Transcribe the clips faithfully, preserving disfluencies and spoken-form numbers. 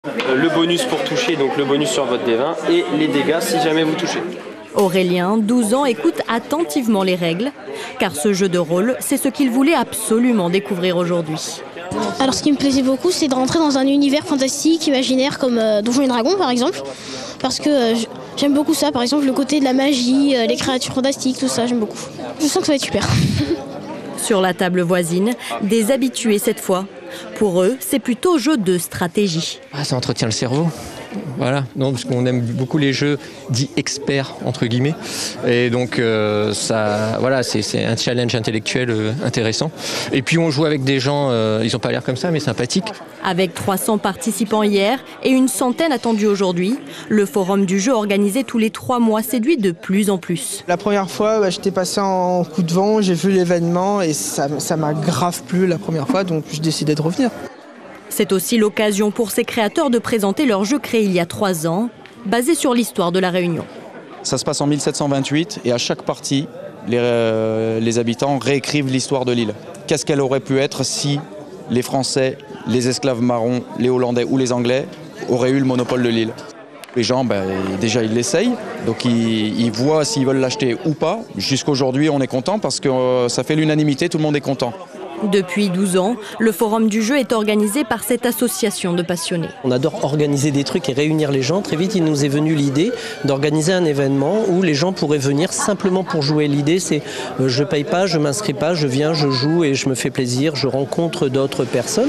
Le bonus pour toucher, donc le bonus sur votre dé vingt, et les dégâts si jamais vous touchez. Aurélien, douze ans, écoute attentivement les règles, car ce jeu de rôle, c'est ce qu'il voulait absolument découvrir aujourd'hui. Alors ce qui me plaisait beaucoup, c'est de rentrer dans un univers fantastique, imaginaire, comme euh, Donjons et Dragons par exemple, parce que euh, j'aime beaucoup ça, par exemple le côté de la magie, euh, les créatures fantastiques, tout ça, j'aime beaucoup. Je sens que ça va être super. Sur la table voisine, des habitués cette fois. Pour eux, c'est plutôt jeu de stratégie. Ah, ça entretient le cerveau. Voilà, non, parce qu'on aime beaucoup les jeux dits experts, entre guillemets. Et donc, euh, ça, voilà, c'est, c'est un challenge intellectuel euh, intéressant. Et puis, on joue avec des gens, euh, ils n'ont pas l'air comme ça, mais sympathiques. Avec trois cents participants hier et une centaine attendus aujourd'hui, le forum du jeu organisé tous les trois mois séduit de plus en plus. La première fois, bah, j'étais passé en coup de vent, j'ai vu l'événement et ça, ça m'a grave plu la première fois, donc j'ai décidé de revenir. C'est aussi l'occasion pour ces créateurs de présenter leur jeu créé il y a trois ans, basé sur l'histoire de la Réunion. Ça se passe en mille sept cent vingt-huit et à chaque partie, les, euh, les habitants réécrivent l'histoire de l'île. Qu'est-ce qu'elle aurait pu être si les Français, les esclaves marrons, les Hollandais ou les Anglais auraient eu le monopole de l'île? Les gens, ben, déjà, ils l'essayent, donc ils, ils voient s'ils veulent l'acheter ou pas. Jusqu'aujourd'hui, on est content parce que euh, ça fait l'unanimité, tout le monde est content. Depuis douze ans, le forum du jeu est organisé par cette association de passionnés. On adore organiser des trucs et réunir les gens. Très vite, il nous est venu l'idée d'organiser un événement où les gens pourraient venir simplement pour jouer. L'idée, c'est euh, je paye pas, je m'inscris pas, je viens, je joue et je me fais plaisir, je rencontre d'autres personnes.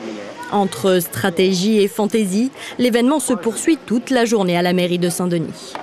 Entre stratégie et fantaisie, l'événement se poursuit toute la journée à la mairie de Saint-Denis.